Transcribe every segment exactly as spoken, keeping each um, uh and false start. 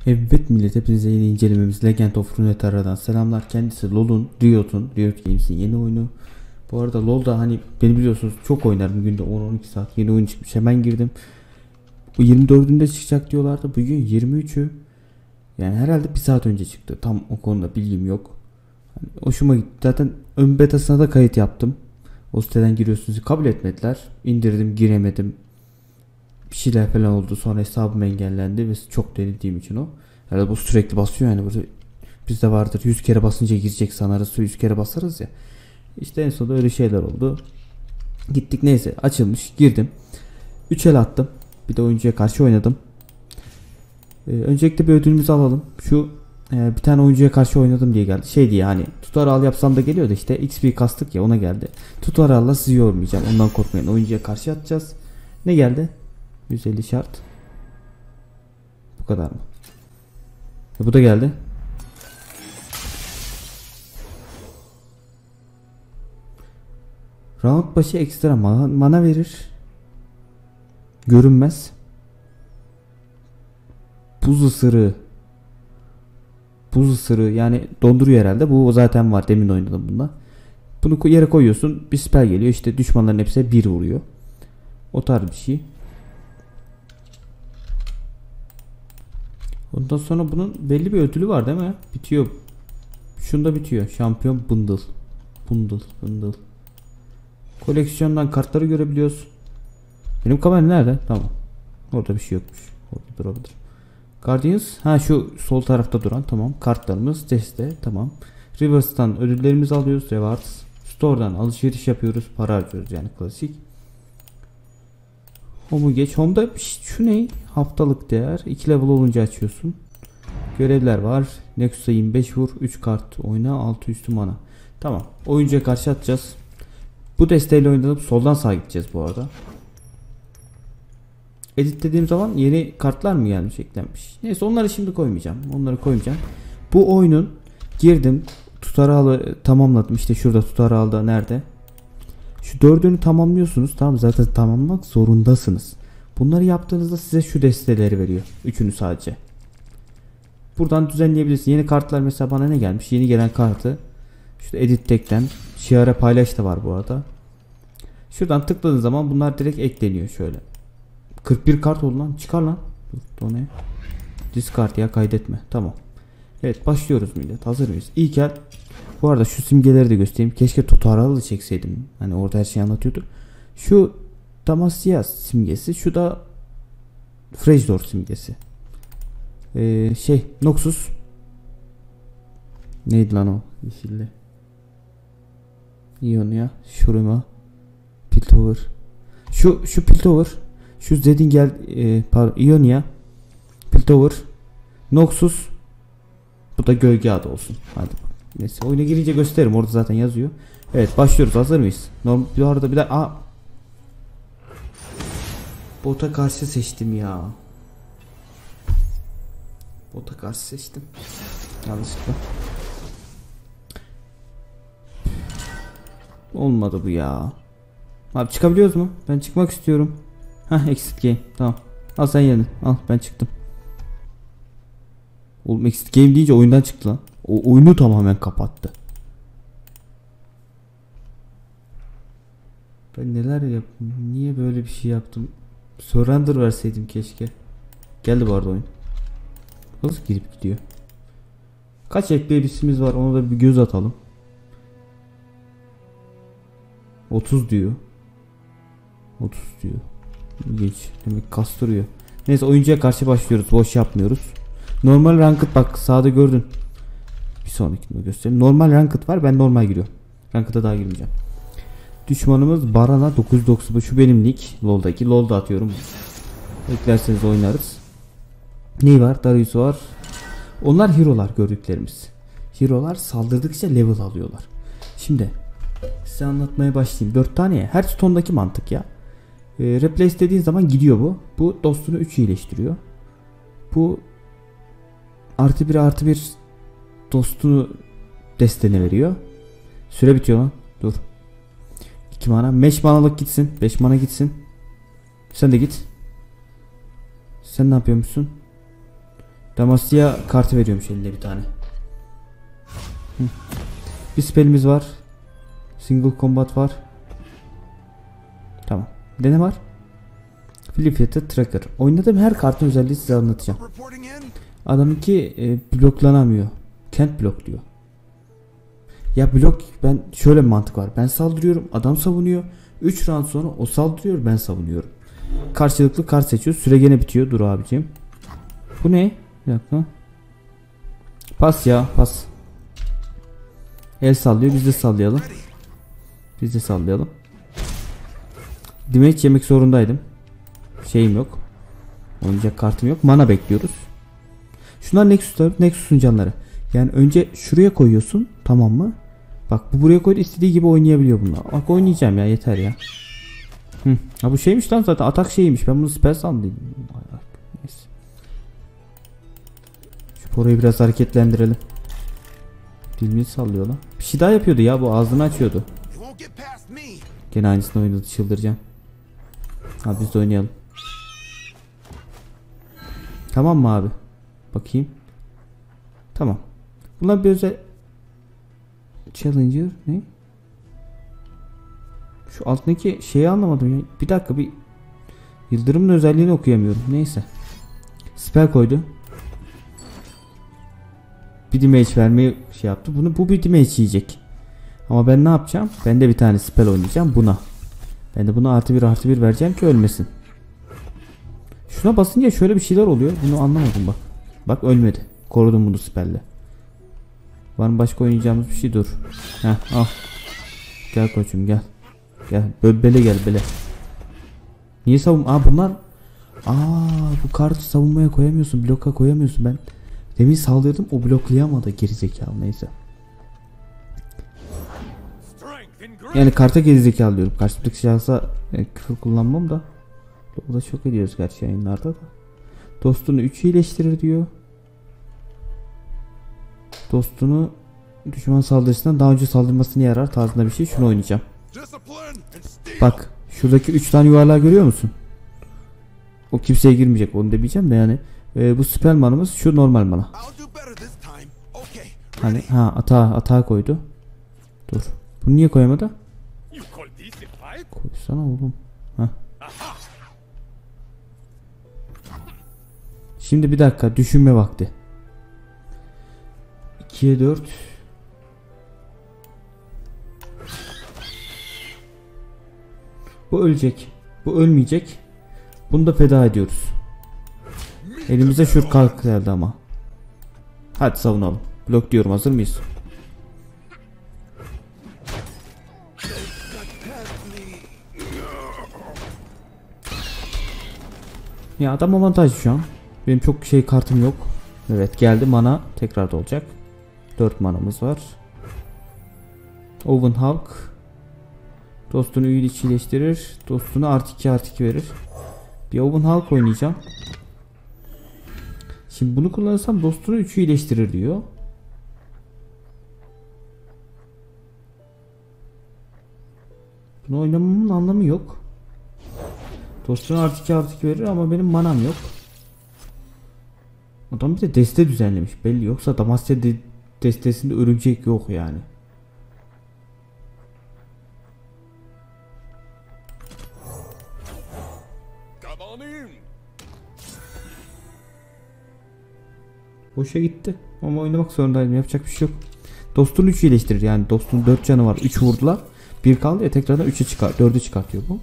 Evet millet, hepinize yeni incelememiz Legend of Runeterra'dan selamlar. Kendisi LoL'un, Riot'un, Riot Games'in yeni oyunu. Bu arada LoL'da hani beni biliyorsunuz çok oynarım, günde on on iki saat yeni oyun çıkmış, hemen girdim. Bu yirmi dördünde çıkacak diyorlardı, bugün yirmi üçü. Yani herhalde bir saat önce çıktı, tam o konuda bilgim yok. Hani hoşuma gitti, zaten ön betasına da kayıt yaptım. O siteden giriyorsunuz, kabul etmediler, indirdim, giremedim. Bir şeyler falan oldu, sonra hesabım engellendi ve çok denediğim için o. Herhalde bu sürekli basıyor yani, burada bizde vardır, yüz kere basınca girecek sanarız, yüz kere basarız ya. İşte en sonunda öyle şeyler oldu. Gittik, neyse açılmış, girdim. üç el attım. Bir de oyuncuya karşı oynadım. Ee, öncelikle bir ödülümüzü alalım. Şu e, bir tane oyuncuya karşı oynadım diye geldi. Şey diye, hani tutar al yapsam da geliyordu, işte X P kastık ya, ona geldi. Tutar alla sizi yormayacağım, ondan korkmayın, oyuncuya karşı atacağız. Ne geldi? yüz elli şart. Bu kadar mı? E, bu da geldi. Round başı ekstra mana, mana verir. Görünmez. Buz ısırığı. Buz ısırığı yani donduruyor herhalde. Bu zaten var, demin oynadım bunda. Bunu yere koyuyorsun, bir spell geliyor, işte düşmanların hepsine bir vuruyor. O tarz bir şey. Ondan sonra bunun belli bir ödülü var değil mi? Bitiyor. Şunda bitiyor. Şampiyon bundle. Bundle. Bundle. Koleksiyondan kartları görebiliyoruz. Benim kamera nerede? Tamam. Orada bir şey yokmuş. Orada durabilir. Guardians. Ha, şu sol tarafta duran. Tamam. Kartlarımız. Deste. Tamam. Rivers'tan ödüllerimizi alıyoruz. Rewards. Store'dan alışveriş yapıyoruz. Para harcıyoruz yani, klasik. Home'u geç. Home'da şu ne? Haftalık değer. iki level olunca açıyorsun. Görevler var. Nexus'a yirmi beş vur. üç kart oyna. altı üstü mana. Tamam. Oyuncuya karşı atacağız. Bu desteğiyle oynanıp soldan sağa gideceğiz bu arada. Edit dediğim zaman yeni kartlar mı gelmiş, eklenmiş. Neyse, onları şimdi koymayacağım. Onları koymayacağım. Bu oyunun girdim. Tutarı alı tamamladım. İşte şurada tutarı aldı. Nerede? Şu dördünü tamamlıyorsunuz. Tamam, zaten tamamlamak zorundasınız. Bunları yaptığınızda size şu desteleri veriyor. Üçünü sadece. Buradan düzenleyebilirsin. Yeni kartlar mesela, bana ne gelmiş? Yeni gelen kartı. İşte edit tekten. Şiara paylaş da var bu arada. Şuradan tıkladığın zaman bunlar direkt ekleniyor şöyle. kırk bir kart oldu lan. Çıkar lan. Dur, o ne? Discard ya, kaydetme. Tamam. Evet, başlıyoruz millet. Hazır mıyız? İlk el. Bu arada şu simgeleri de göstereyim. Keşke tutarlı çekseydim. Hani orada her şeyi anlatıyordu. Şu Damacias simgesi. Şu da Frejdor simgesi. Ee, şey Noxus. Neydi lan o? Yeşilli. Ionia. Shurima. Piltover. Şu şu Piltover. Şu Zedingel e, Ionia. Piltover. Noxus. Bu da gölge adı olsun. Hadi. Neyse, oyuna girince gösteririm. Orada zaten yazıyor. Evet, başlıyoruz. Hazır mıyız? Normal, bir arada bir de aa, bota karşı seçtim ya. Bota karşı seçtim. Yanlışlıkla. Olmadı bu ya. Abi çıkabiliyoruz mu? Ben çıkmak istiyorum. Hah, exit game. Tamam. Al sen yerini. Al, ben çıktım. Oğlum, exit game deyince oyundan çıktı lan. O oyunu tamamen kapattı. Ben neler yaptım? Niye böyle bir şey yaptım? Surrender verseydim keşke. Geldi bu arada oyun. Nasıl girip gidiyor? Kaç F P S'imiz var, ona da bir göz atalım. otuz diyor. otuz diyor. Geç. Demek kastırıyor. Neyse, oyuncuya karşı başlıyoruz. Boş yapmıyoruz. Normal ranked, bak sağda gördün. Bir sonrakini göstereyim. Normal ranked var. Ben normal giriyorum. Ranked'a daha girmeyeceğim. Düşmanımız Barana dokuz yüz doksan beş. Şu benim nick. LoL'daki. LoL'da atıyorum. Eklerseniz oynarız. Neyi var? Darius var. Onlar hero'lar gördüklerimiz. Hero'lar saldırdıkça level alıyorlar. Şimdi size anlatmaya başlayayım. dört tane. Her stondaki mantık ya. E, replace dediğin zaman gidiyor bu. Bu dostunu üç iyileştiriyor. Bu artı bir artı bir dostunu destene veriyor. Süre bitiyor lan. Dur. iki mana. beş manalık gitsin. beş mana gitsin. Sen de git. Sen ne yapıyormuşsun? Damacia kartı veriyormuş elinde bir tane. Hı. Bir spellimiz var. Single combat var. Tamam. Bir de ne var? Flip Tracker. Oynadığım her kartın özelliği size anlatacağım. Adamınki e, bloklanamıyor. Can't block diyor. Ya blok, ben şöyle bir mantık var. Ben saldırıyorum, adam savunuyor. üç round sonra o saldırıyor, ben savunuyorum. Karşılıklı kart seçiyoruz. Süre gene bitiyor. Dur abicim. Bu ne? Bir dakika. Pas ya, pas. El sallıyor, biz de sallayalım. Biz de sallayalım. Damage yemek zorundaydım. Şeyim yok. Oynayacak kartım yok. Mana bekliyoruz. Şunlar Nexus'lar, Nexus'un canları. Yani önce şuraya koyuyorsun, tamam mı? Bak bu buraya koydu, istediği gibi oynayabiliyor bunlar. Bak oynayacağım ya, yeter ya. Hı. Ha bu şeymiş lan zaten, atak şeymiş. Ben bunu spell sandım. Neyse. Şu Poro'yu biraz hareketlendirelim. Dilini sallıyor lan. Bir şey daha yapıyordu ya, bu ağzını açıyordu. Gene aynısını oynadı, çıldıracağım. Ha biz de oynayalım. Tamam mı abi? Bakayım. Tamam. Bunlar bir özel Challenger ne? Şu altındaki şeyi anlamadım ya. Bir dakika, bir Yıldırımın özelliğini okuyamıyorum. Neyse. Spell koydu. Bir damage vermeyi şey yaptı. Bunu bu bir damage yiyecek. Ama ben ne yapacağım? Ben de bir tane spell oynayacağım buna. Ben de buna artı bir artı bir vereceğim ki ölmesin. Şuna basınca şöyle bir şeyler oluyor. Bunu anlamadım bak. Bak ölmedi. Korudum bunu spell'le. Var mı başka oynayacağımız bir şey? Dur. Heh al. Gel koçum gel. Gel. Bele gel bele. Niye savun? Aa bunlar. Aa bu kartı savunmaya koyamıyorsun. Bloka koyamıyorsun. Ben demin saldırdım, o bloklayamadı. Gerizekalı, neyse. Yani karta gerizekalı diyorum. Karşımdaki şahsa e, küfür kullanmam da. O da çok ediyoruz gerçi yayınlarda da. Dostunu üç iyileştirir diyor. Dostunu düşman saldırısından daha önce saldırmasını yarar tarzında bir şey. Şunu oynayacağım. Bak şuradaki üç tane yuvarlağı görüyor musun? O kimseye girmeyecek, onu demeyeceğim de yani. E, bu spell manamız şu normal mana. Hani ha atağa, atağa koydu. Dur. Bunu niye koyamadı? Koysana oğlum. Heh. Şimdi bir dakika, düşünme vakti. ikiye dört. Bu ölecek. Bu ölmeyecek. Bunu da feda ediyoruz. Elimize şu kalk geldi ama. Hadi savunalım. Blok diyorum, hazır mıyız? Ya adam avantajlı şu an. Benim çok şey kartım yok. Evet geldi, mana tekrar da olacak. dört manamız var. Oven Hulk. Dostunu iyileştirir. Dostunu artı iki artı iki verir. Bir Oven Hulk oynayacağım. Şimdi bunu kullanırsam dostunu üçü iyileştirir diyor. Bunu oynamamın anlamı yok. Dostuna artı iki artı iki verir ama benim manam yok. Adam bir de deste düzenlemiş belli, yoksa Damacia de destesinde örümcek yok yani. Boşa gitti ama oynamak zorundaydım, yapacak bir şey yok. Dostunu üç iyileştirir yani, dostun dört canı var, üç vurdular, bir kaldı ya, tekrardan üçe çıkar, dörde çıkartıyor bu.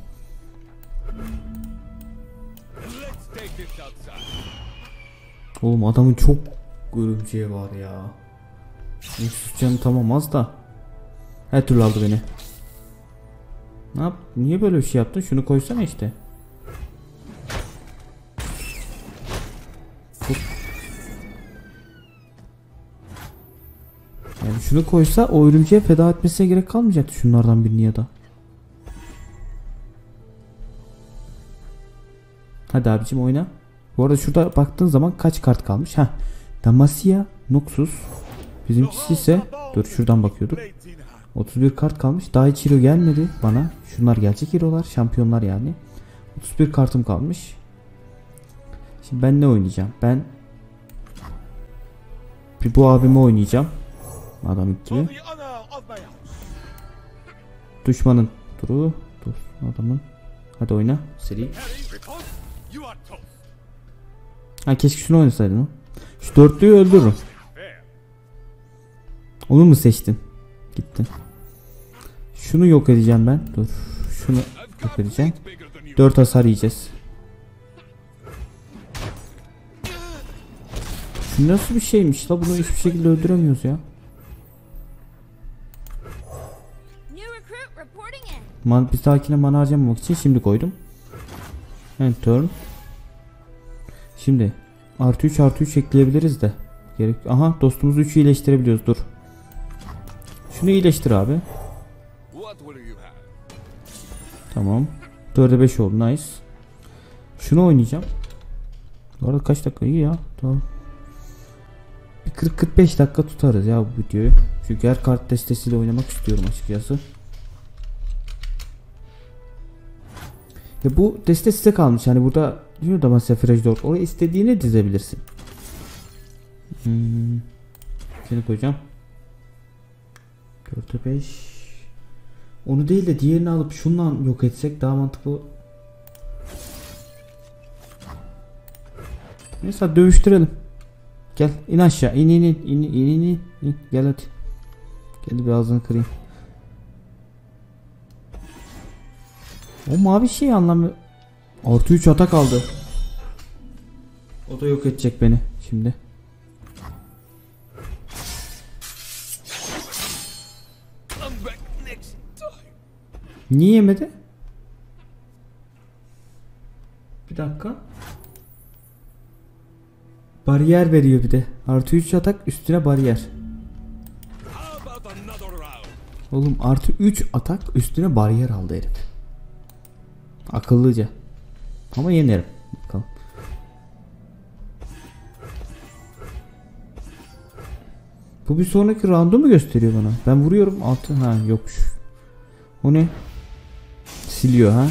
Oğlum adamın çok örümceği var ya. Nexus canı tamam az da. Her türlü aldı beni. Ne yap? Niye böyle bir şey yaptın? Şunu koysana işte. Yani şunu koysa o örümceğe feda etmesine gerek kalmayacaktı şunlardan birini ya da. Hadi abicim oyna. Bu arada şurada baktığın zaman kaç kart kalmış? Heh. Damacia, Noxus. Bizimkisi ise dur şuradan bakıyorduk. otuz bir kart kalmış. Daha hiç hero gelmedi bana. Şunlar gerçek hero'lar, şampiyonlar yani. otuz bir kartım kalmış. Şimdi ben ne oynayacağım? Ben Bir bu abimi oynayacağım. Adam gitti. Düşmanın turu. Dur adamın. Hadi oyna. Seri. Ha keşke şunu oynasaydın o. Şu dörtlüyü öldürürüm. Onu mu seçtin? Gitti. Şunu yok edeceğim ben. Dur. Şunu yok edeceğim. dört hasar yiyeceğiz. Şu nasıl bir şeymiş la, bunu hiçbir şekilde öldüremiyoruz ya. Man, bir dahakine mana harcamamak için şimdi koydum. End turn. Şimdi artı üç artı üç ekleyebiliriz de. Gerek. Aha dostumuzu üçü iyileştirebiliyoruz, dur. Şunu iyileştir abi. Tamam. dörde beş oldu, nice. Şunu oynayacağım. Bu arada kaç dakika iyi ya. Tamam. Bir kırk kırk beş dakika tutarız ya bu videoyu. Çünkü her kart destesiyle oynamak istiyorum açıkçası. Ya bu deste size kalmış. Yani burada diyor da mesela Frejdor. Oraya istediğini dizebilirsin. Hmm. Seni koyacağım. dörde beş. Onu değil de diğerini alıp şundan yok etsek daha mantıklı. Mesela dövüştürelim. Gel in aşağı, in in in in in in, in. in. Gel hadi. Gel bir ağzını kırayım. O mavi şey anlamı. Artı üç atak aldı. O da yok edecek beni şimdi. Niye yemedi? Bir dakika. Bariyer veriyor bir de. Artı üç atak üstüne bariyer. Oğlum artı üç atak üstüne bariyer aldı herif. Akıllıca. Ama yenerim. Bakalım. Bu bir sonraki roundu mu gösteriyor bana? Ben vuruyorum altı. Ha yokmuş. O ne? Siliyor ha.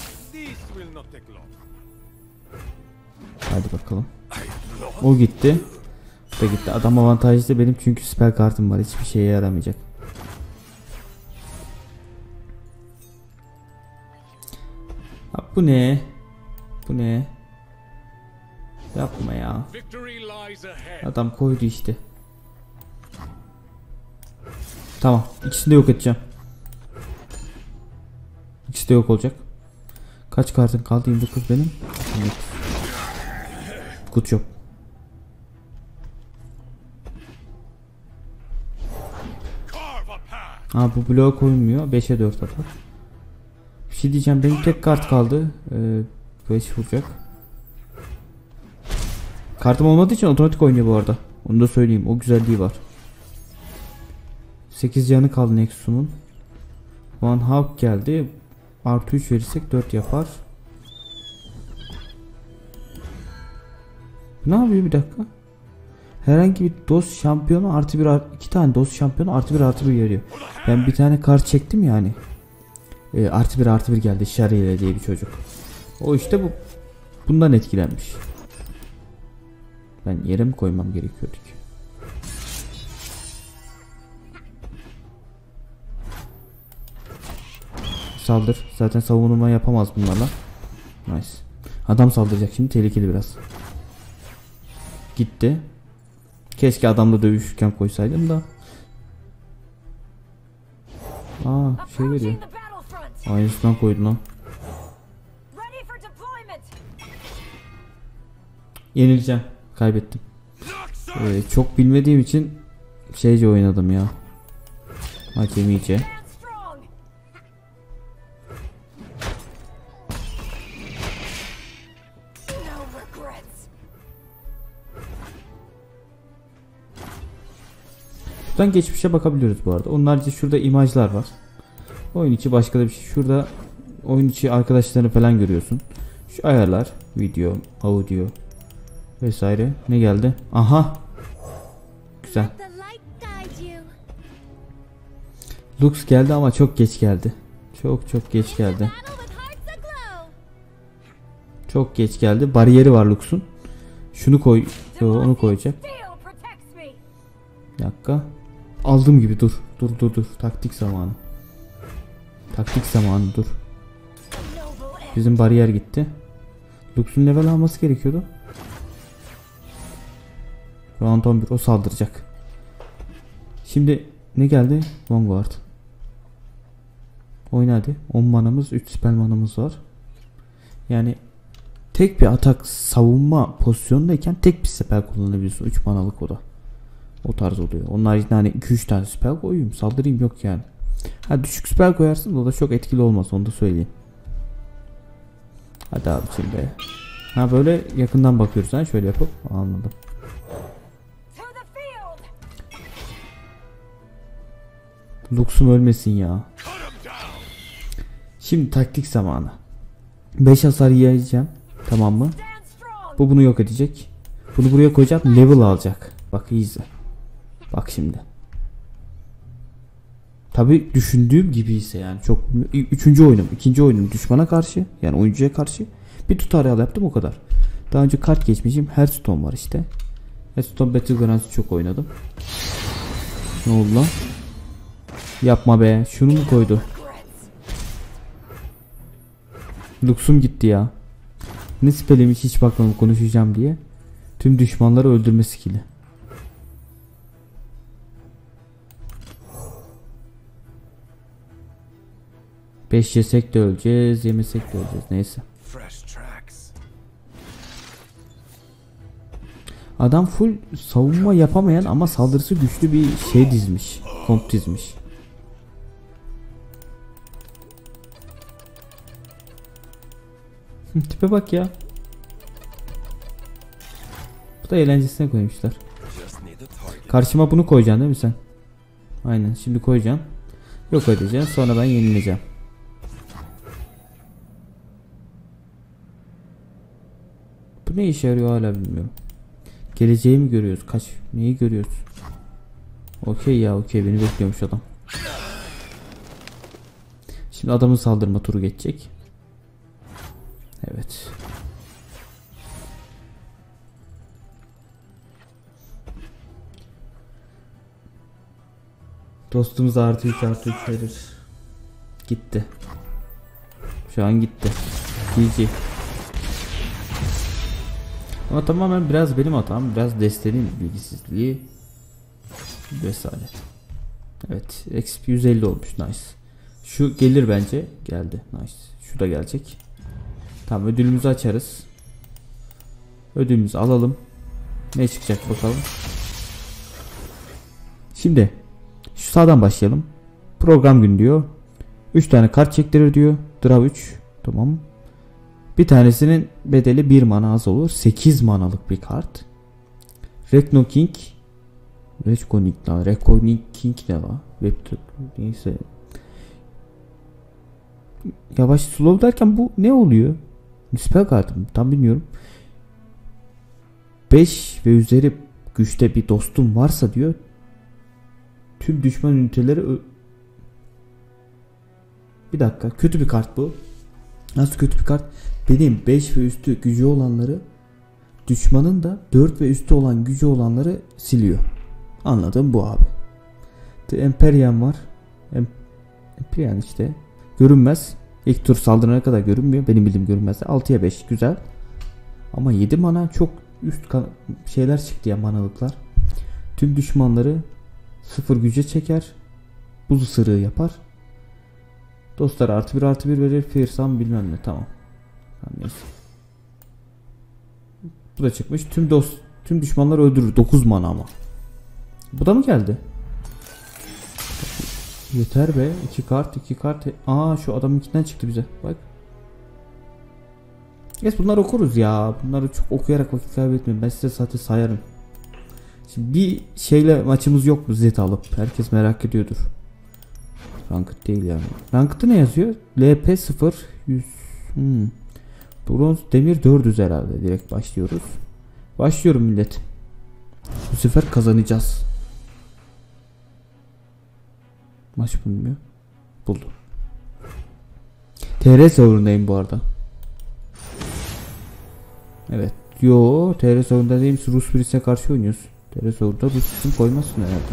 Hadi bakalım. O gitti. O da gitti. Adam avantajlı benim çünkü süper kartım var. Hiçbir şeye yaramayacak. Ha, bu ne? Bu ne? Yapma ya. Adam koydu işte. Tamam. İkisini de yok edeceğim. İkisi de yok olacak. Kaç kartın kaldı? yirmi dokuz benim. Evet. Good job. Ha bu bloğa koyulmuyor. beşe dört atar. Bir şey diyeceğim. Benim tek kart kaldı. Ee, beş vuracak. Kartım olmadığı için otomatik oynuyor bu arada. Onu da söyleyeyim. O güzelliği var. sekiz canı kaldı Nexus'un. Van Hawk geldi. Artı üç verirsek dört yapar. Ne yapıyor bir dakika? Herhangi bir dost şampiyonu artı bir, iki tane dost şampiyonu artı bir artı bir geliyor. Ben bir tane kart çektim yani. E, artı bir artı bir geldi. Şariyle diye bir çocuk. O işte bu. Bundan etkilenmiş. Ben yere mi koymam gerekiyordu ki? Saldır. Zaten savunma yapamaz bunlarla. Nice. Adam saldıracak şimdi, tehlikeli biraz. Gitti. Keşke adamla dövüşürken koysaydım da. Aa şey veriyor. Aynısından koydu lan. Yenileceğim. Kaybettim. Ee, çok bilmediğim için şeyce oynadım ya. Hakemice. Buradan geçmişe bakabiliyoruz bu arada. Onun harici şurada imajlar var. Oyun içi başka da bir şey. Şurada oyun içi arkadaşlarını falan görüyorsun. Şu ayarlar, video, audio vesaire. Ne geldi? Aha. Güzel. Lux geldi ama çok geç geldi. Çok çok geç geldi. Çok geç geldi. Bariyeri var Lux'un. Şunu koy. Yo, onu koyacak. Bir dakika. Aldım gibi, dur. Dur dur dur. Taktik zamanı. Taktik zamanı, dur. Bizim bariyer gitti. Lux'un level alması gerekiyordu. Round on bir, o saldıracak. Şimdi ne geldi? Vanguard. Oyna hadi. on manamız, üç spell manamız var. Yani tek bir atak savunma pozisyonundayken tek bir spell kullanabiliyorsun. üç manalık o da. O tarz oluyor. Onun haricinde hani iki üç tane spell koyayım, saldırayım yok yani. Ha, düşük spell koyarsın, o da çok etkili olmaz, onu da söyleyeyim. Hadi abi şimdi. Ha, böyle yakından bakıyoruz, ha şöyle yapıp anladım. Lux'um ölmesin ya. Şimdi taktik zamanı. beş hasar yiyeceğim. Tamam mı? Bu bunu yok edecek. Bunu buraya koyacağım. Level alacak. Bak iyi izle. Bak şimdi. Tabi düşündüğüm gibi ise yani çok. Üçüncü oyunum. ikinci oyunum düşmana karşı. Yani oyuncuya karşı. Bir tutorial yaptım, o kadar. Daha önce kart geçmişim. Hearthstone var işte. Hearthstone Battlegrounds'ı çok oynadım. Ne oldu lan? Yapma be. Şunu mu koydu? Lux'um gitti ya. Ne spelliymiş hiç bakmadım, konuşacağım diye. Tüm düşmanları öldürme skill'i. beş yesek de öleceğiz, yemesek de öleceğiz. Neyse. Adam full savunma yapamayan ama saldırısı güçlü bir şey dizmiş. Komp dizmiş. Tipe bak ya. Bu da eğlencesine koymuşlar. Karşıma bunu koyacaksın değil mi sen? Aynen, şimdi koyacaksın. Yok edeceksin, sonra ben yenileceğim. Bu ne işe yarıyor hala bilmiyorum. Geleceği mi görüyoruz? Kaç? Neyi görüyoruz? Okey ya, okey, beni bekliyormuş adam. Şimdi adamın saldırma turu geçecek. Evet. Dostumuz artı üç artı üç verir. Gitti. Şu an gitti. G G. Ama tamamen biraz benim hatam. Biraz destenin bilgisizliği. Vesaire. Evet. X P yüz elli olmuş. Nice. Şu gelir bence. Geldi. Nice. Şu da gelecek. Tamam, ödülümüzü açarız. Ödülümüzü alalım. Ne çıkacak bakalım. Şimdi şu sağdan başlayalım. Program gün diyor. üç tane kart çektirir diyor. Draw üç. Tamam. Bir tanesinin bedeli bir mana az olur. sekiz manalık bir kart. Rekno King. Rekno lan. Rekno King ne la? Webtoon. Neyse. Yavaş slow derken bu ne oluyor? Spell kartı mı? Tam bilmiyorum. beş ve üzeri güçte bir dostum varsa diyor, tüm düşman üniteleri bir dakika, kötü bir kart bu. Nasıl kötü bir kart? Benim beş ve üstü gücü olanları, düşmanın da dört ve üstü olan gücü olanları siliyor. Anladım bu abi. The Empyrean var. Em Empyrean işte. Görünmez. İlk tur saldırana kadar görünmüyor. Benim bildiğim görünmez. altıya beş güzel. Ama yedi mana çok üst şeyler çıktı ya, manalıklar. Tüm düşmanları sıfır güce çeker. Buz ısırığı yapar. Dostlar artı bir artı bir verir. Fearsome bilmem ne, tamam. Tamam, neyse. Bu da çıkmış. Tüm dost tüm düşmanları öldürür. dokuz mana ama. Bu da mı geldi? Yeter be. iki kart iki kart. Aa, şu adamınkinden çıktı bize. Bak. Yes, bunları okuruz ya. Bunları çok okuyarak vakit kaybetmeyin. Ben size zaten sayarım. Şimdi bir şeyle maçımız yok mu Zet alıp? Herkes merak ediyordur. Ranked değil yani. Ranked'ı ne yazıyor? L P sıfır yüz. Hmm. Bronz demir dört yüz herhalde. Direkt başlıyoruz. Başlıyorum millet. Bu sefer kazanacağız. Maç bulmuyor. Buldum. T R server'ındayım bu arada. Evet. Yo, T R server'ında değilmiş. Rus birisine karşı oynuyoruz. Teresor'da bu sistem koymazsın herhalde.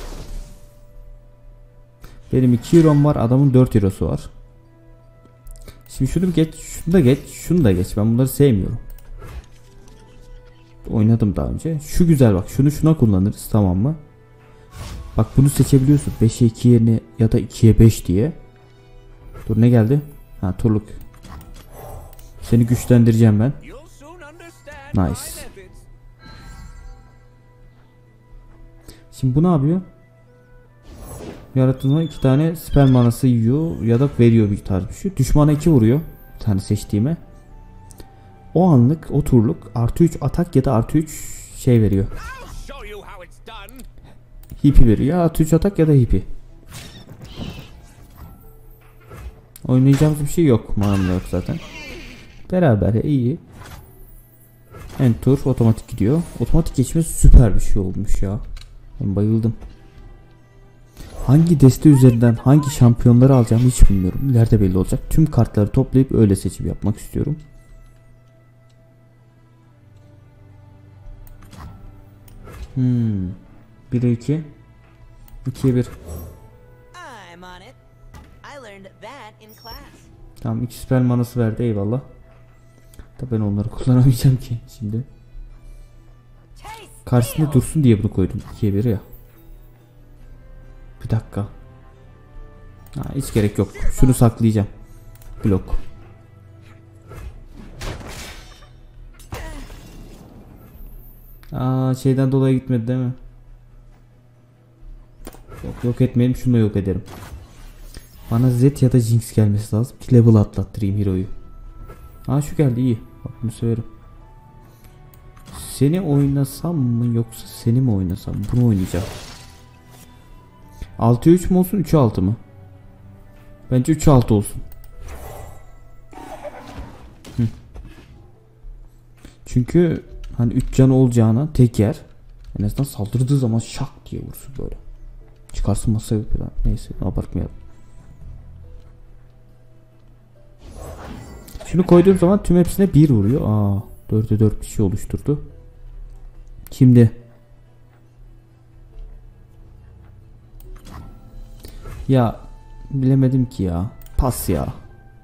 Benim iki hero'm var, adamın dört hero'su var. Şimdi şunu geç, şunu da geç, şunu da geç. Ben bunları sevmiyorum. Oynadım daha önce. Şu güzel bak, şunu şuna kullanırız, tamam mı? Bak bunu seçebiliyorsun. beşe iki yerine ya da ikiye beş diye. Dur ne geldi? Ha turluk. Seni güçlendireceğim ben. Nice. Şimdi bu ne yapıyor? Yaratılma iki tane sperm manası yiyor ya da veriyor bir tarz bir şey. Düşmana iki vuruyor. Bir tane seçtiğime. O anlık o turluk artı üç atak ya da artı üç şey veriyor. Hipi veriyor. Ya artı üç atak ya da hipi. Oynayacağımız bir şey yok. Manamda yok zaten. Beraber iyi. End tur otomatik gidiyor. Otomatik geçme süper bir şey olmuş ya. Ben bayıldım. Hangi deste üzerinden hangi şampiyonları alacağımı hiç bilmiyorum. İleride belli olacak. Tüm kartları toplayıp öyle seçim yapmak istiyorum. Hmm. bire iki. ikiye bir. Tamam, iki süper manası verdi, eyvallah. Da ben onları kullanamayacağım ki şimdi. Karşısında dursun diye bunu koydum. ikiye bir ya. Bir dakika. Ha, hiç gerek yok. Şunu saklayacağım. Blok. Aa, şeyden dolayı gitmedi değil mi? Yok, yok etmeyelim, şunu da yok ederim. Bana Z ya da Jinx gelmesi lazım ki level atlattırayım hero'yu. Aa, şu geldi, iyi. Bak bunu severim. Seni oynasam mı yoksa seni mi oynasam? Bunu oynayacağım. altıya üç mü olsun, üçe altı mı? Bence üçe altı olsun. Hı. Çünkü hani üç canı olacağına tek yer. En azından saldırdığı zaman şak diye vursun böyle. Çıkarsın masaya falan. Neyse, abartmayalım. Şunu koyduğum zaman tüm hepsine bir vuruyor. Aa, dörde dört bir şey oluşturdu. Şimdi ya bilemedim ki ya. Pas ya.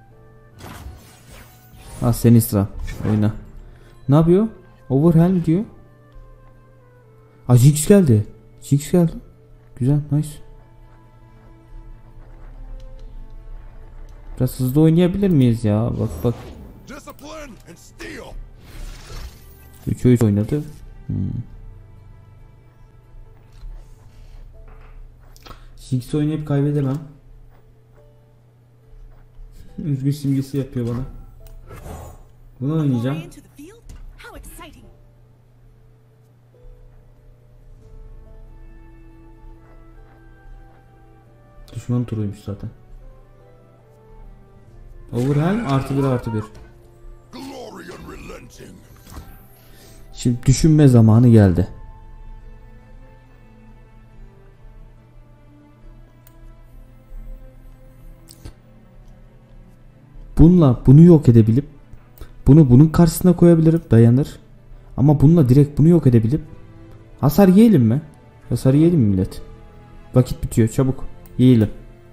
Ha, senin sıra. Oyna. Ne yapıyor? Overhelm diyor. Aa, Jinx geldi. Jinx geldi. Güzel, nice. Biraz hızlı oynayabilir miyiz ya? Bak bak. üçe üç oynadı. Hmm. Jinx oynayıp kaybedemem. Üzgün simgesi yapıyor bana. Bunu oynayacağım. Düşman turuymuş zaten. Overhelm artı bir artı bir. Şimdi düşünme zamanı geldi. Bununla bunu yok edebilip bunu bunun karşısına koyabilirim, dayanır. Ama bununla direkt bunu yok edebilip hasar yiyelim mi? Hasar yiyelim mi millet? Vakit bitiyor, çabuk yiyelim.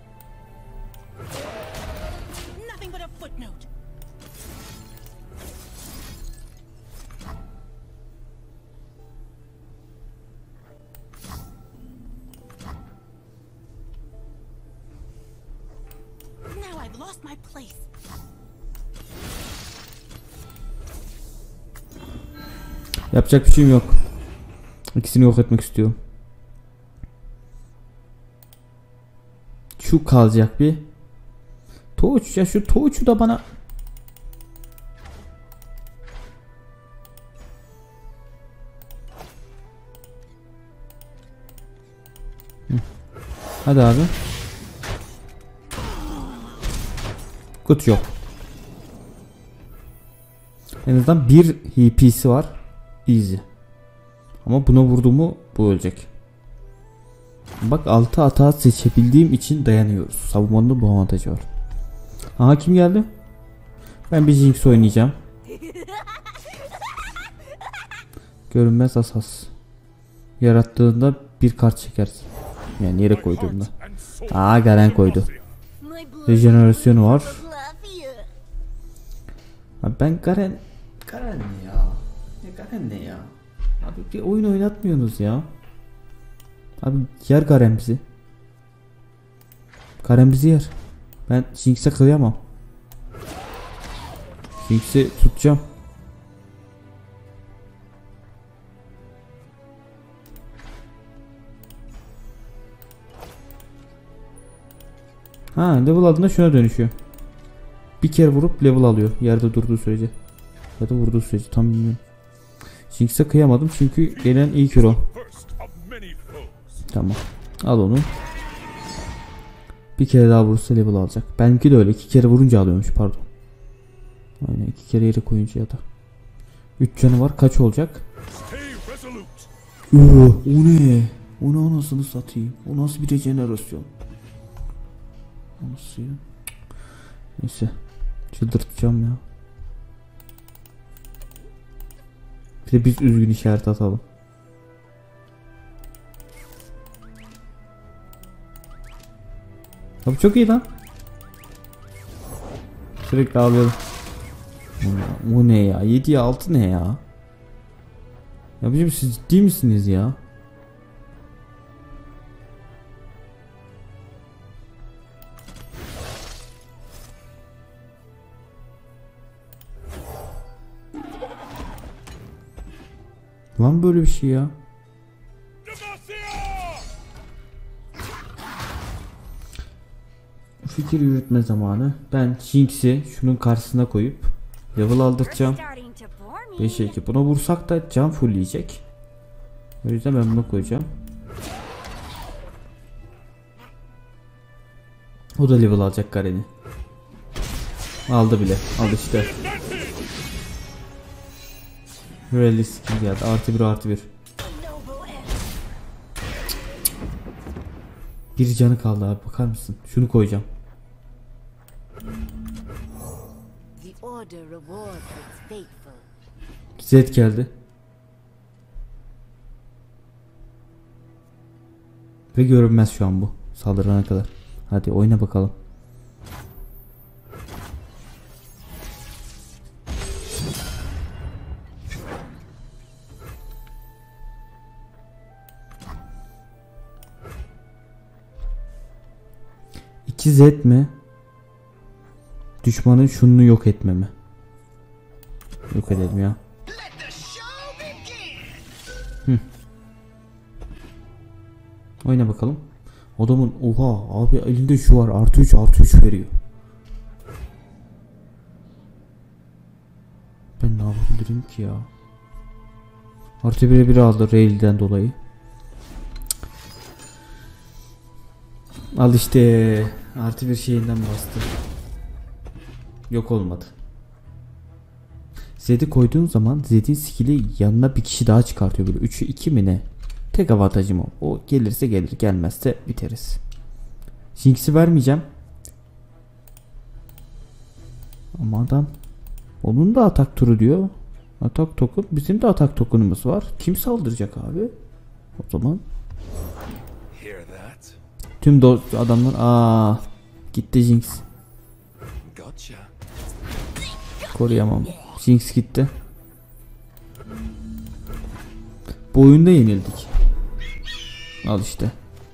Yapacak bir şeyim yok. İkisini yok etmek istiyorum. Şu kalacak bir. Toğuç ya, şu Toğuç'u da bana. Hı. Hadi abi. Kut yok. En azından bir H P'si var. Easy. Ama buna vurduğumu bu ölecek. Bak, altı atağı seçebildiğim için dayanıyoruz. Savunmanın da bu avantajı var. Aha, kim geldi? Ben bir Jinx oynayacağım. Görünmez asas. yarattığında bir kart çekersin. Yani yere koyduğunda. Aa, Garen koydu. Rejenerasyonu var. Abi ben Garen... Garen ne ya? Ya Garen ne ya? Abi bir oyun oynatmıyorsunuz ya. Abi yer Garen bizi. Garen bizi yer. Ben Jinx'e kıyamam. Jinx'i tutacağım. Ha, level aldığında şuna dönüşüyor. Bir kere vurup level alıyor yerde durduğu sürece. Ya da vurduğu sürece tam bilmiyorum. Jinx'e kıyamadım çünkü gelen ilk hero. Tamam. Al onu. Bir kere daha vurursa level alacak. Benimki de öyle. iki kere vurunca alıyormuş, pardon. Aynen, iki kere yere koyunca ya da. üç canı var. Kaç olacak? Oo, o ne? O ne anasını satayım? O nasıl bir rejenerasyon? O nasıl ya? Neyse. Çıldırtacağım ya. Bir de biz üzgün işaret atalım. Abi çok iyi lan. Sürekli ağlıyorum. O ne ya? yediye altı ne ya? Ya bizim siz ciddi misiniz ya? Lan böyle bir şey ya. Fikir yürütme zamanı. Ben Jinx'i şunun karşısına koyup level aldıracağım. beşe iki. Buna vursak da can fullleyecek. O yüzden ben bunu koyacağım. O da level alacak Garen'i. Aldı bile. Aldı işte. Rally skill geldi. Artı bir artı bir. Bir canı kaldı abi, bakar mısın? Şunu koyacağım. Zed geldi. Ve görünmez şu an bu. Saldırana kadar. Hadi oyna bakalım. iki Zed mi? Düşmanın şunu yok etme mi? Yok edelim ya. Hı. Oyna bakalım. Adamın oha abi elinde şu var, artı üç artı üç veriyor. Ben ne yapabilirim ki ya? Artı bire bir aldı Rail'den dolayı. Al işte, artı bir şeyinden bastı. Yok olmadı. Zed'i koyduğun zaman Zed'in skill'i yanına bir kişi daha çıkartıyor, böyle üçü iki mi ne? Tek avantajım o. O gelirse gelir, gelmezse biteriz. Jinx'i vermeyeceğim. Ama adam onun da atak turu diyor. Atak token, bizim de atak token'ımız var. Kim saldıracak abi? O zaman tüm dost adamlar aa gitti Jinx. Koruyamam. Jinx gitti. Bu oyunda yenildik. Al işte.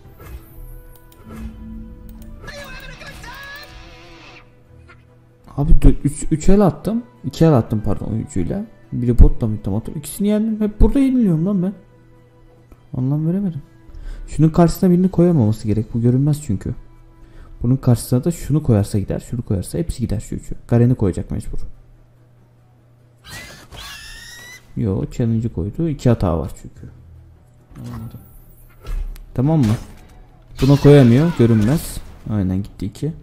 Abi üç el attım. iki el attım pardon oyuncuyla. Biri botla mı attım. İkisini yendim. Hep burada yeniliyorum lan ben. Anlam veremedim. Şunun karşısına birini koyamaması gerek. Bu görünmez çünkü. Bunun karşısına da şunu koyarsa gider. Şunu koyarsa hepsi gider şu üçü. Garen'i koyacak mecbur. Yo, challenge'ı koydu. İki hata var çünkü. Anladım. Tamam mı? Buna koyamıyor. Görünmez. Aynen gitti iki.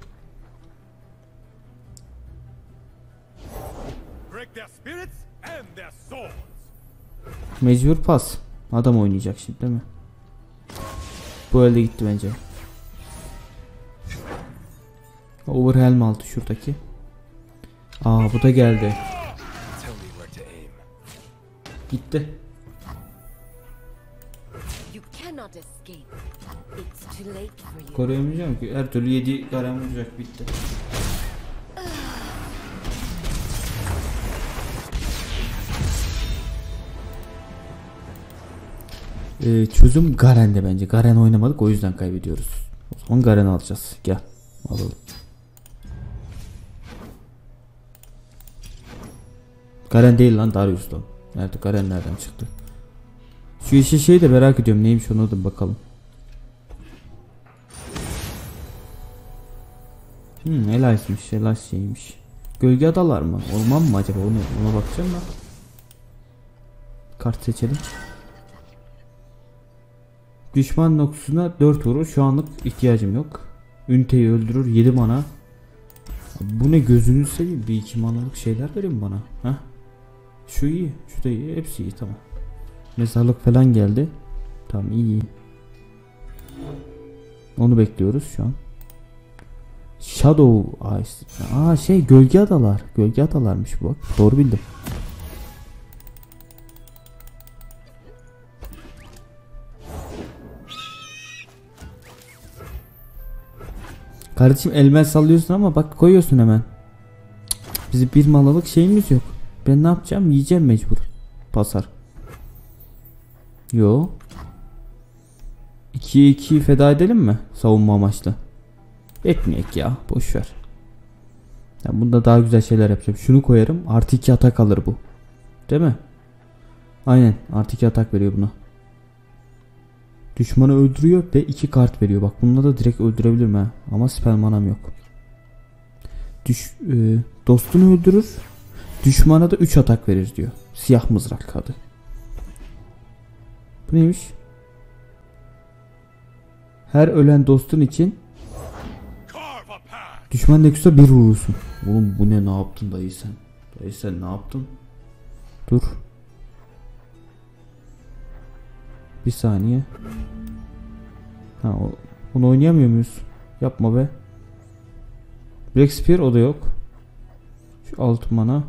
Mecbur pas. Adam oynayacak şimdi değil mi? Bu elde gitti bence. Overhelm aldı şuradaki. Aa bu da geldi. Gitti. Koruyamayacağım ki. Her türlü yedi Garen vuracak, bitti. Ee, çözüm Garen'de bence. Garen oynamadık, o yüzden kaybediyoruz. O zaman Garen alacağız. Gel. Alalım. Garen değil lan, Darius lan. Nerede Garen, nereden çıktı? Şu yeşil şeyi de merak ediyorum. Neymiş onu da bakalım. Hmm, Elias'mış. Elias şeymiş. Gölge adalar mı? Orman mı acaba? Onu, ona bakacağım da. Kart seçelim. Düşman noktasına dört vurur. Şu anlık ihtiyacım yok. Üniteyi öldürür. yedi mana. Bu ne, gözünü seveyim. Bir iki manalık şeyler verin bana. Heh. Şu iyi. Şu da iyi. Hepsi iyi, tamam. Mezarlık falan geldi. Tamam, iyi. Onu bekliyoruz şu an. Shadow Ice. Aa şey, gölge adalar. Gölge adalarmış bu, bak. Doğru bildim. Kardeşim elmen sallıyorsun ama bak koyuyorsun hemen. Bizim bir malalık şeyimiz yok. Ben ne yapacağım? Yiyeceğim mecbur. Pasar. Yo. ikiye ikiyi feda edelim mi? Savunma amaçlı. Etmeyek ya. Boşver. Ben bunda daha güzel şeyler yapacağım. Şunu koyarım. Artı iki atak alır bu. Değil mi? Aynen. Artı iki atak veriyor buna. Düşmanı öldürüyor ve iki kart veriyor. Bak bununla da direkt öldürebilirim ha. Ama spell manam yok. Düş, e, dostunu öldürür. Düşmana da üç atak verir diyor. Siyah mızrak adı. Bu neymiş? Her ölen dostun için düşman nexus'a bir vurursun. Oğlum bu ne, ne yaptın dayı sen? Dayı sen ne yaptın? Dur. Bir saniye. Ha, o, onu oynayamıyor muyuz? Yapma be. Black Spear, o da yok. Şu altı mana.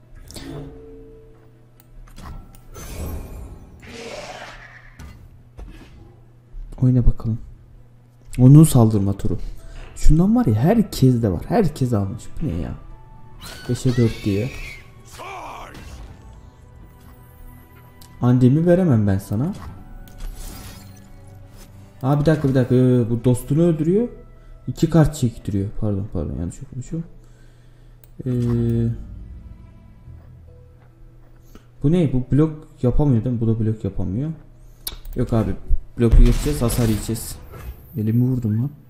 Oyna bakalım. Onun saldırma turu. Şundan var ya, herkes de var. Herkes almış. Bu ne ya? beşe dört diye. Andemi veremem ben sana. Aa bir dakika bir dakika. Ee, bu dostunu öldürüyor. İki kart çektiriyor. Pardon pardon, yanlış okumuşum. Ee, bu ne? Bu blok yapamıyor değil mi? Bu da blok yapamıyor. Yok abi. Bloku geçeceğiz. Hasar yiyeceğiz. Elimi vurdum lan.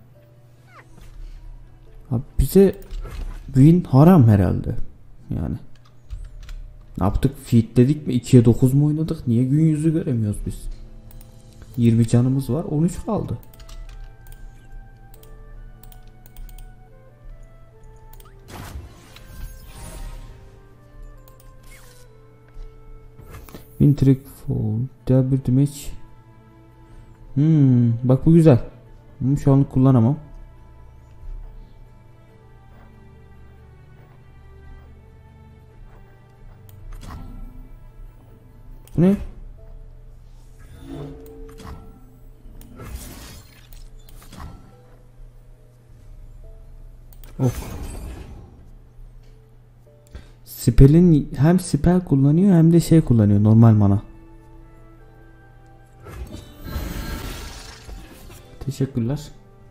Abi bize win haram herhalde. Yani. Ne yaptık? Feed dedik mi? ikiye dokuz mu oynadık? Niye gün yüzü göremiyoruz biz? yirmi canımız var. on üç kaldı. Win trick fall. Diğer bir damage. Hmm, bak bu güzel. Bunu şu anlık kullanamam. Bu ne? Oh. Spell'in hem spell kullanıyor hem de şey kullanıyor, normal mana. Teşekkürler.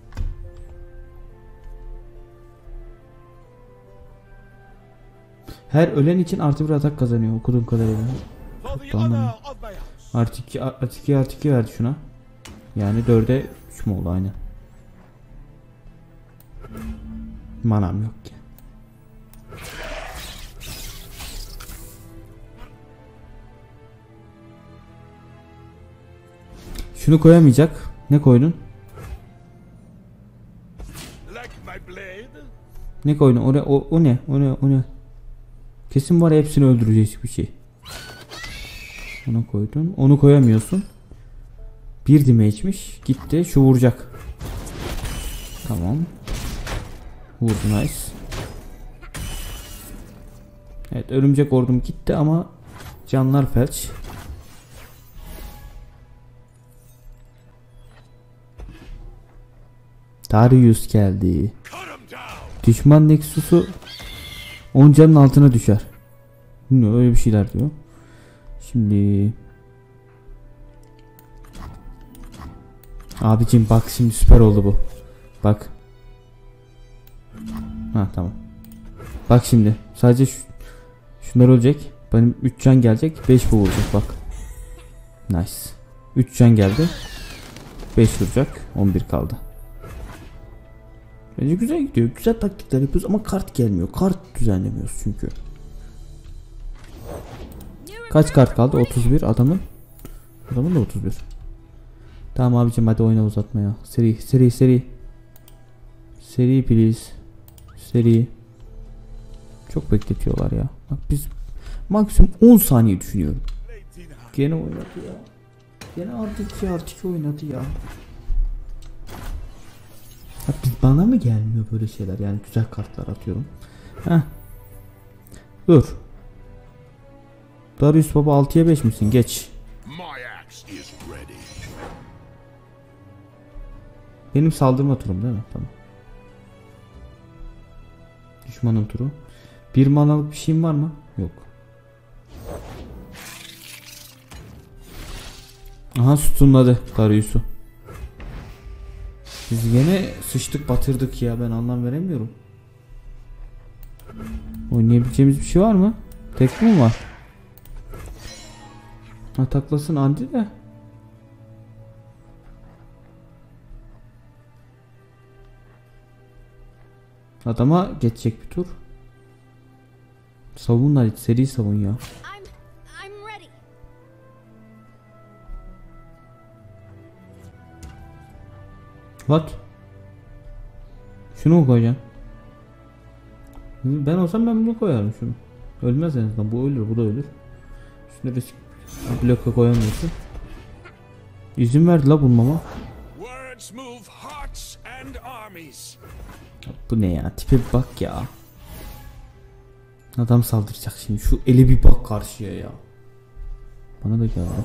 Her ölen için artı bir atak kazanıyor okuduğum kadarıyla. Tamam. Artı iki artı iki artı iki verdi şuna. Yani dörde üç mü oldu aynı. Manam yok ki. Şunu koyamayacak. Ne koydun? Ne koydun? O, o, o ne? O ne? O ne? Kesin var, hepsini öldürecek bir şey. Onu koydun. Onu koyamıyorsun. Bir damage'miş. Gitti. Şu vuracak. Tamam. Vurdu, nice. Evet, örümcek ordum gitti ama canlar felç. Darius geldi. Düşman Nexus'u on canın altına düşer. Bilmiyorum, öyle bir şeyler diyor. Şimdi abicim bak, şimdi süper oldu bu. Bak. Ha tamam. Bak şimdi sadece şu, şunlar ölecek. Benim üç can gelecek, beş bu vuracak bak. Nice. üç can geldi. beş vuracak. on bir kaldı. Bence güzel gidiyor. Güzel taktikler yapıyoruz ama kart gelmiyor. Kart düzenlemiyoruz çünkü. Kaç kart kaldı? otuz bir adamın. Adamın da otuz bir. Tamam abicim, hadi oyna uzatmaya. Seri seri seri. Seri please. Seri. Çok bekletiyorlar ya. Bak biz maksimum on saniye düşünüyorum. Gene oynadı ya. Gene artık ya artık oynadı ya. Ya biz, bana mı gelmiyor böyle şeyler? Yani güzel kartlar atıyorum. Heh. Dur. Darius baba altıya beş misin? Geç. Benim saldırma turum değil mi? Tamam. Düşmanın turu. Bir manalık bir şeyim var mı? Yok. Aha, sütunladı Darius'u. Biz yine sıçtık batırdık ya, ben anlam veremiyorum. Oynayabileceğimiz bir şey var mı? Tek mi var? Ha, taklasın Andy de. Adama geçecek bir tur. Savun hadi, seri savun ya. What? Şunu mu koyacaksın? Ben olsam ben bunu koyarım şunu. Ölmez en azından, bu ölür, bu da ölür. Şunu risk bloka koyamıyorsun. İzin verdi la bulmama. Bu ne ya? Tipe bir bak ya. Adam saldıracak şimdi. Şu ele bir bak karşıya ya. Bana da geldi.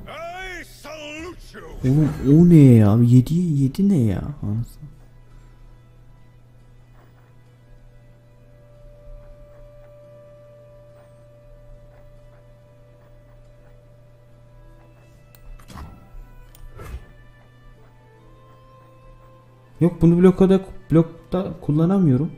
Oğlum o ne ya? yediye yedi ne ya? Anasını. Yok, bunu blokada blokta kullanamıyorum.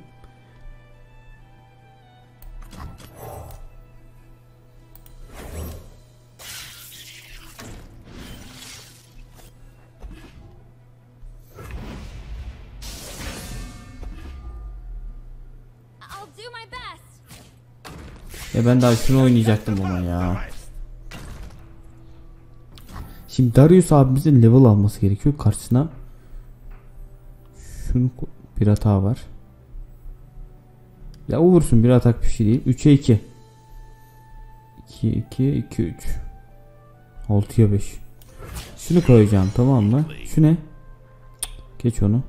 Ya ben daha şunu oynayacaktım ama ya. Şimdi Darius abimizin level alması gerekiyor karşısına. Şunu, bir hata var. Ya o vursun, bir atak bir şey değil. üçe iki. iki iki iki üç. altıya beş. Şunu koyacağım, tamam mı? Şu ne? Geç onu.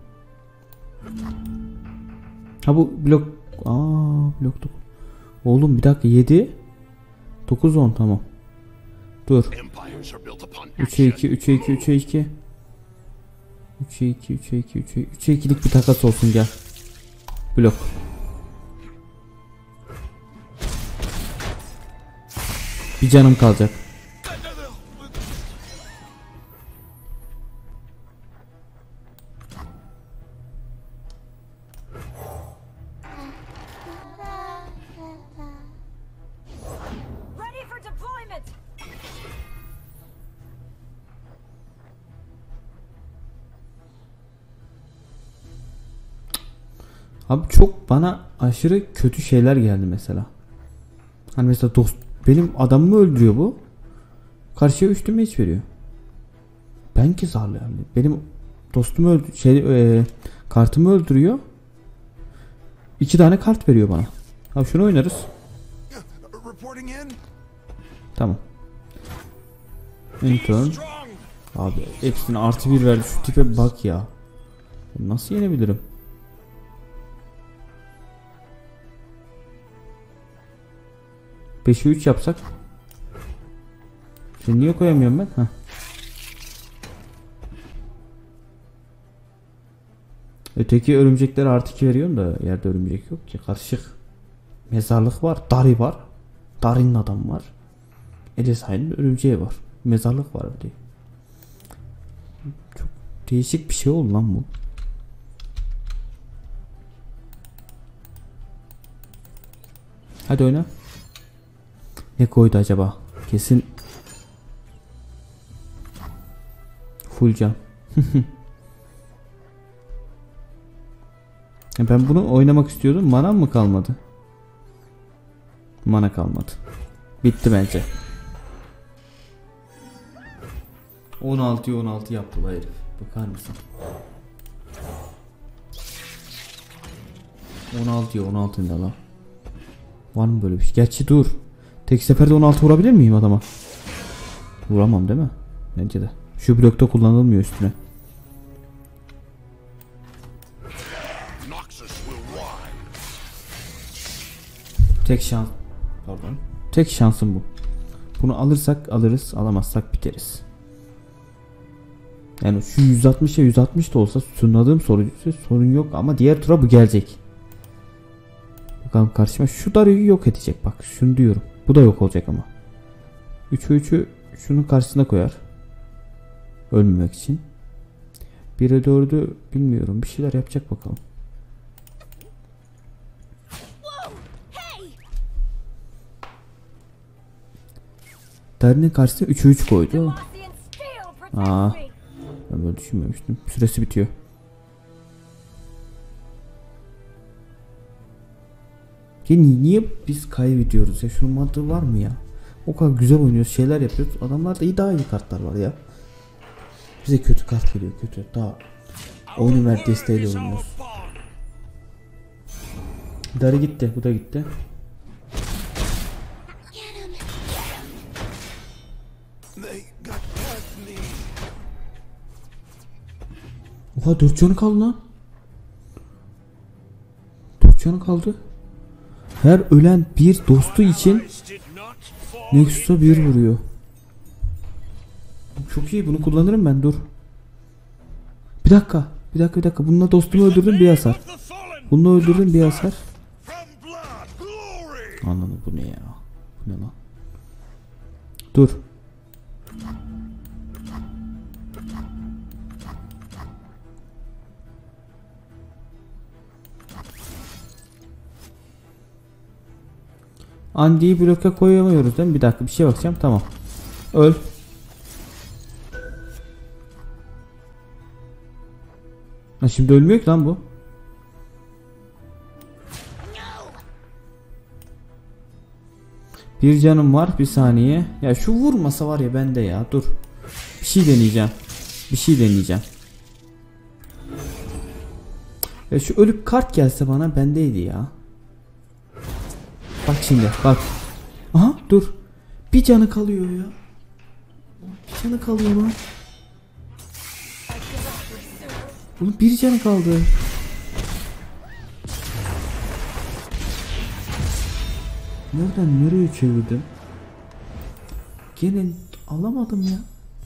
Ha bu blok. Aa blok. Oğlum bir dakika, yedi dokuz on tamam. Dur. üçe iki üçe iki üçe iki. üçe iki üçe iki üçe ikilik bir takas olsun, gel. Blok. Bir canım kalacak. Abi çok bana aşırı kötü şeyler geldi mesela. Hani mesela dost, benim adamımı öldürüyor bu. Karşıya üç demeç veriyor. Ben ki zarlıyorum. Benim dostumu öldü şey e, kartımı öldürüyor. İki tane kart veriyor bana. Abi şunu oynarız. Tamam. Intern. Abi hepsini artı bir verdi. Şu tipe bak ya. Nasıl yenebilirim? beşe üç yapsak. Şimdi niye koyamıyorum ben? Heh. Öteki örümcekler artı iki veriyorsun da yerde örümcek yok ki. Karışık. Mezarlık var. Dari var. Dari'nin adam var. Edesay'ın örümceği var. Mezarlık var bir de. Çok değişik bir şey oldu lan bu. Hadi oyna. Ne koydu acaba? Kesin full can. Ben bunu oynamak istiyordum. Manam mı kalmadı? Mana kalmadı. Bitti bence. on altıya on altı yaptılar herif. Bakar mısın? on altıya on altı ne lan? Var mı böyle bir şey? Gerçi dur. Tek seferde on altı vurabilir miyim adama? Vuramam değil mi? Bence de. Şu blokta kullanılmıyor üstüne. Tek şans. Pardon. Tek şansım bu. Bunu alırsak alırız, alamazsak biteriz. Yani şu yüz altmışa yüz altmış da olsa sunladığım sorun, sorun yok ama diğer tura bu gelecek. Bakalım karşıma şu Dario'yu yok edecek, bak şunu diyorum. Bu da yok olacak ama. üçe üçü şunun karşısına koyar. Ölmemek için. bire dördü bilmiyorum, bir şeyler yapacak bakalım. Dario'nun karşısına üçe üç koydu. Aa, ben böyle düşünmemiştim. Süresi bitiyor. Ya niye biz kaybediyoruz ya? Şunun mantığı var mı ya? O kadar güzel oynuyoruz, şeyler yapıyoruz. Adamlarda iyi, daha iyi kartlar var ya. Bize kötü kart geliyor, kötü. Daha oyunu ver desteğiyle oynuyoruz. Dari gitti, bu da gitti. Oha, dört canı kaldı lan. dört canı kaldı. Her ölen bir dostu için Nexus'a bir vuruyor. Çok iyi, bunu kullanırım ben, dur. Bir dakika, bir dakika, bir dakika. Bununla dostumu öldürdüm, bir hasar. Bununla öldürdüm, bir hasar. Anladım, bu ne ya? Bu ne lan? Dur. Andy'yi bloka koyamıyoruz değil mi? Bir dakika, bir şey bakacağım. Tamam. Öl. Ha, şimdi ölmüyor ki lan bu. Bir canım var, bir saniye. Ya şu vurmasa var ya bende ya. Dur. Bir şey deneyeceğim. Bir şey deneyeceğim. Ya şu ölüp kart gelse bana bendeydi ya. Bak şimdi, bak. Aha, dur. Bir canı kalıyor ya. Bir canı kalıyor lan. Oğlum bir canı kaldı. Nereden nereye çevirdim? Gene alamadım ya.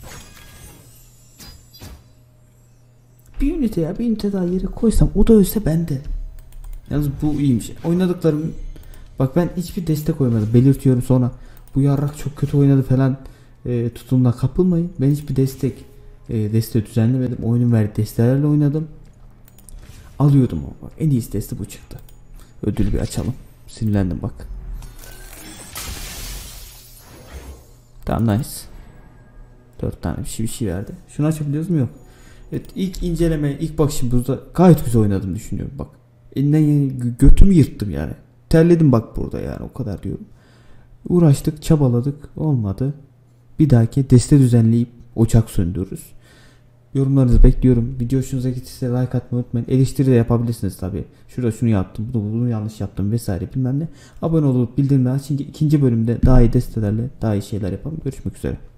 Bir ünite ya, bir ünite daha yere koysam o da ölse bende. Yalnız bu iyiymiş. Oynadıklarım, bak ben hiçbir destek koymadım. Belirtiyorum sonra. Bu yarrak çok kötü oynadı falan e, tutumuna kapılmayın. Ben hiçbir destek e, deste düzenlemedim. Oyunun verdiği destelerle oynadım. Alıyordum ama bak en iyisi deste bu çıktı. Ödülü bir açalım. Sinirlendim bak. Tamam, nice. Dört tane bir şey bir şey verdi. Şunu açabiliyoruz mu? Yok. Evet, ilk inceleme, ilk bakışım burada gayet güzel oynadım düşünüyorum bak. Elinden yani götümü yırttım yani. Terledim bak burada yani, o kadar diyorum. Uğraştık, çabaladık, olmadı. Bir dahaki deste düzenleyip ocak söndürürüz. Yorumlarınızı bekliyorum. Video hoşunuza gittiyse like atmayı unutmayın. Eleştiri de yapabilirsiniz tabi. Şurada şunu yaptım, bunu, bunu yanlış yaptım vesaire bilmem ne. Abone olup bildirimleri açın ki ikinci bölümde daha iyi destelerle daha iyi şeyler yapalım. Görüşmek üzere.